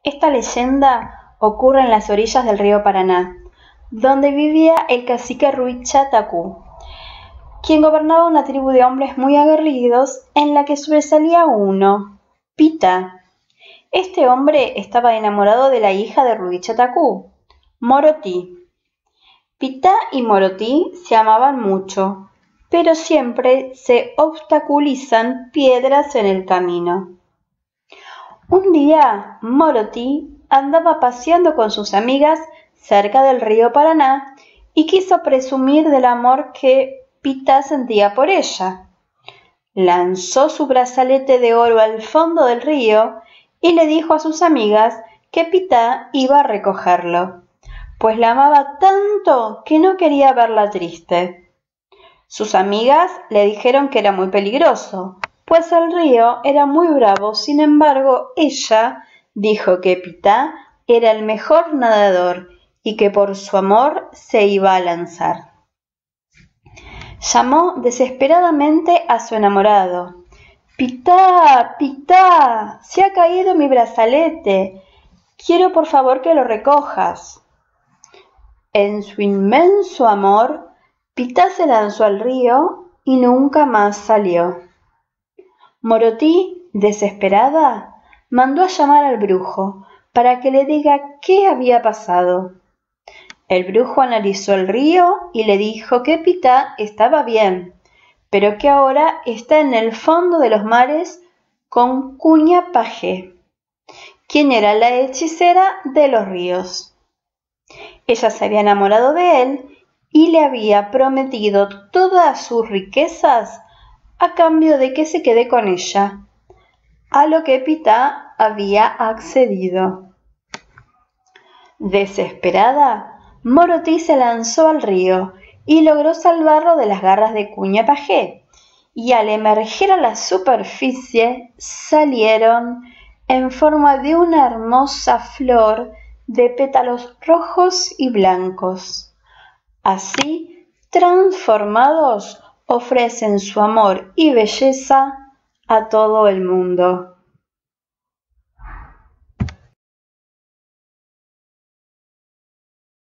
Esta leyenda ocurre en las orillas del río Paraná, donde vivía el cacique Ruichatacú, quien gobernaba una tribu de hombres muy aguerridos en la que sobresalía uno, Pita. Este hombre estaba enamorado de la hija de Ruichatacú, Morotí. Pita y Morotí se amaban mucho, pero siempre se obstaculizan piedras en el camino. Un día, Morotí andaba paseando con sus amigas cerca del río Paraná y quiso presumir del amor que Pita sentía por ella. Lanzó su brazalete de oro al fondo del río y le dijo a sus amigas que Pita iba a recogerlo, pues la amaba tanto que no quería verla triste. Sus amigas le dijeron que era muy peligroso, pues el río era muy bravo. Sin embargo, ella dijo que Pita era el mejor nadador y que por su amor se iba a lanzar. Llamó desesperadamente a su enamorado. «Pita, Pita, se ha caído mi brazalete. Quiero por favor que lo recojas». En su inmenso amor, Pita se lanzó al río y nunca más salió. Morotí, desesperada, mandó a llamar al brujo para que le diga qué había pasado. El brujo analizó el río y le dijo que Pita estaba bien, pero que ahora está en el fondo de los mares con Cuña Pajé, quien era la hechicera de los ríos. Ella se había enamorado de él y le había prometido todas sus riquezas a cambio de que se quede con ella, a lo que Pita había accedido. Desesperada, Morotí se lanzó al río y logró salvarlo de las garras de Cuña Pajé, y al emerger a la superficie salieron en forma de una hermosa flor de pétalos rojos y blancos. Así, transformados, ofrecen su amor y belleza a todo el mundo.